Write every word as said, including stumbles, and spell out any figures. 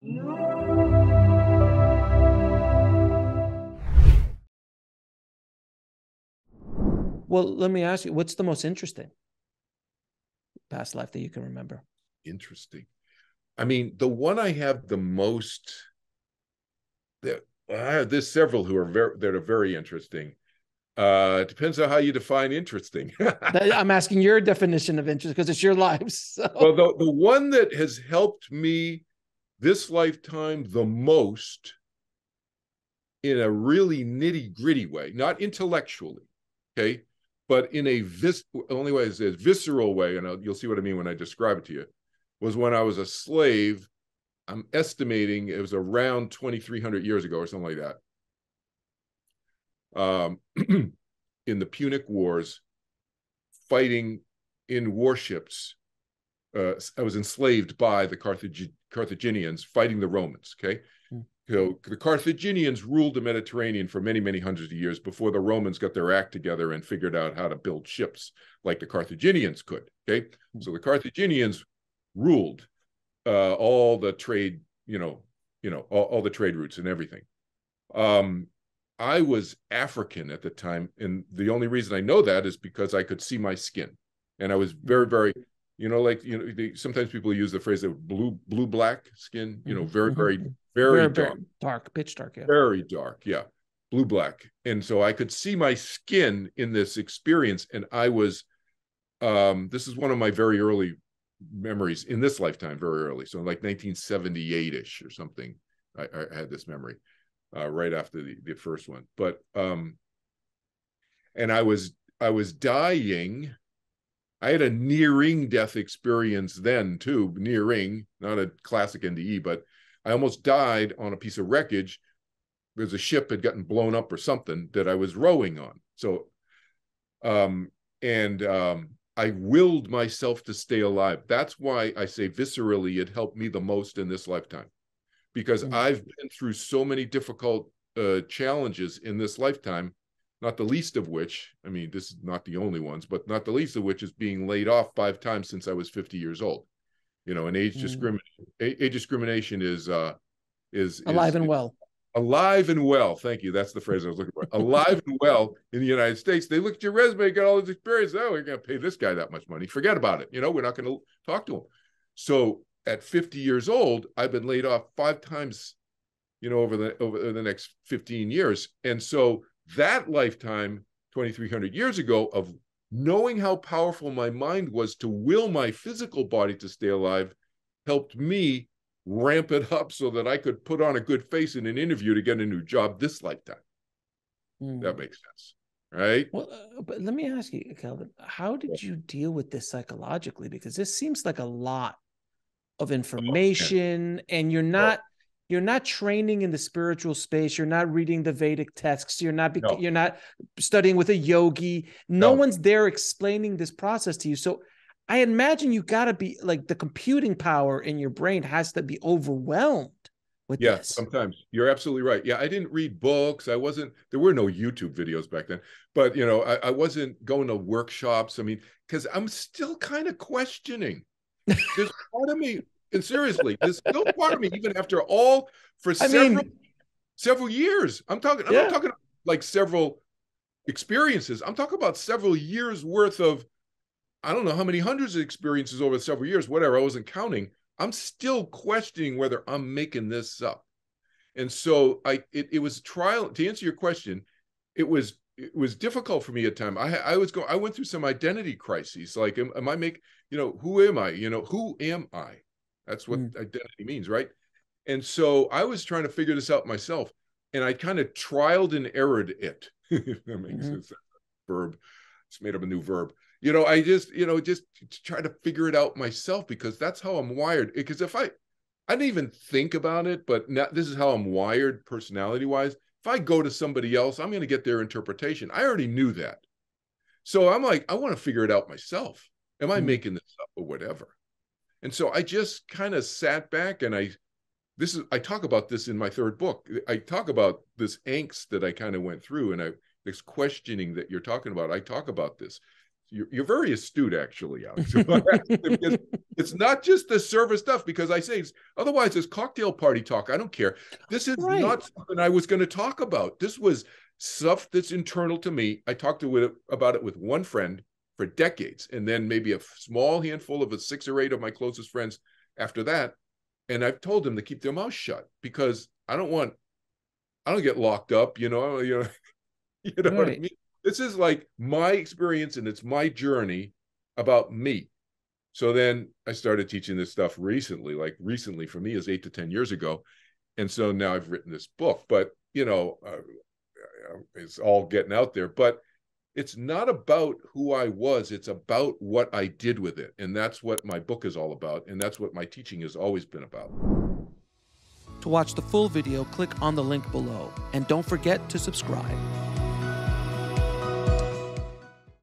Well, let me ask you, what's the most interesting past life that you can remember? Interesting. I mean, the one I have the most, there, uh, there's several who are very, that are very interesting. Uh, it depends on how you define interesting. I'm asking your definition of interest because it's your life. So. Well, the, the one that has helped me this lifetime the most in a really nitty gritty way, not intellectually, okay, but in a vis only way is a visceral way, and I'll, you'll see what I mean when I describe it to you, was when I was a slave. I'm estimating it was around twenty-three hundred years ago or something like that. Um, in the Punic Wars, fighting in warships. Uh, I was enslaved by the Carthage Carthaginians fighting the Romans, okay? Mm. So the Carthaginians ruled the Mediterranean for many, many hundreds of years before the Romans got their act together and figured out how to build ships like the Carthaginians could, okay? Mm. So the Carthaginians ruled uh, all the trade, you know, you know, all, all the trade routes and everything. Um, I was African at the time, and the only reason I know that is because I could see my skin, and I was very, very, you know, like you know, they, sometimes people use the phrase of blue, blue black skin, you know, very, very, very, very dark, very dark, pitch dark, yeah, very dark, yeah, blue black, and so I could see my skin in this experience, and I was, um, this is one of my very early memories in this lifetime, very early, so like nineteen seventy-eight-ish or something, I, I had this memory. Uh, right after the, the first one, but um, and I was I was dying. I had a nearing death experience then too, nearing, not a classic N D E, but I almost died on a piece of wreckage because a ship had gotten blown up or something that I was rowing on. So, um, and um, I willed myself to stay alive. That's why I say viscerally it helped me the most in this lifetime. Because mm. I've been through so many difficult uh, challenges in this lifetime, not the least of which, I mean, this is not the only ones, but not the least of which is being laid off five times since I was fifty years old. You know, and age mm. discrimination, age discrimination is uh, is alive is, and is, well. Alive and well. Thank you. That's the phrase I was looking for. Alive and well in the United States. They look at your resume, got all this experience. Oh, we're going to pay this guy that much money. Forget about it. You know, we're not going to talk to him. So at fifty years old, I've been laid off five times, you know, over the over the next fifteen years. And so that lifetime, twenty-three hundred years ago, of knowing how powerful my mind was to will my physical body to stay alive, helped me ramp it up so that I could put on a good face in an interview to get a new job this lifetime. Mm. That makes sense, right? Well, uh, but let me ask you, Kelvin, how did you deal with this psychologically? Because this seems like a lot of information, oh, and you're not oh. you're not training in the spiritual space. You're not reading the Vedic texts. You're not no. you're not studying with a yogi. No, no one's there explaining this process to you. So I imagine you got to be like, the computing power in your brain has to be overwhelmed with yeah, this. Sometimes you're absolutely right. Yeah, I didn't read books. I wasn't. There were no YouTube videos back then. But you know, I, I wasn't going to workshops. I mean, because I'm still kind of questioning. There's part of me, and seriously, there's still part of me, even after all, for I several mean, several years. I'm talking, I'm yeah. not talking like several experiences. I'm talking about several years worth of, I don't know how many hundreds of experiences over several years, whatever, I wasn't counting. I'm still questioning whether I'm making this up. And so I, it, it was trial, to answer your question, it was, it was difficult for me at times. I, I was going, I went through some identity crises. Like, am, am I make, you know, who am I? You know, who am I? That's what mm. identity means, right? And so I was trying to figure this out myself, and I kind of trialed and errored it. If that makes mm-hmm. sense. Verb. It's made up a new verb. You know, I just, you know, just try to figure it out myself, because that's how I'm wired. Because if I, I didn't even think about it, but now this is how I'm wired personality-wise. If I go to somebody else, I'm going to get their interpretation. I already knew that. So I'm like, I want to figure it out myself. Am I mm. making this up or whatever? And so I just kind of sat back, and I, this is, I talk about this in my third book. I talk about this angst that I kind of went through, and I, this questioning that you're talking about. I talk about this. You're, you're very astute, actually, Alex. It's not just the service stuff, because I say, otherwise it's cocktail party talk. I don't care. This is right. not something I was going to talk about. This was stuff that's internal to me. I talked to it, about it with one friend for decades, and then maybe a small handful of a six or eight of my closest friends after that. And I've told them to keep their mouth shut, because I don't want, I don't get locked up, you know, you know, you know right. what I mean? This is like my experience, and it's my journey about me. So then I started teaching this stuff recently, like recently for me is eight to ten years ago. And so now I've written this book, but, you know, uh, it's all getting out there, but it's not about who I was. It's about what I did with it. And that's what my book is all about. And that's what my teaching has always been about. To watch the full video, click on the link below. And don't forget to subscribe.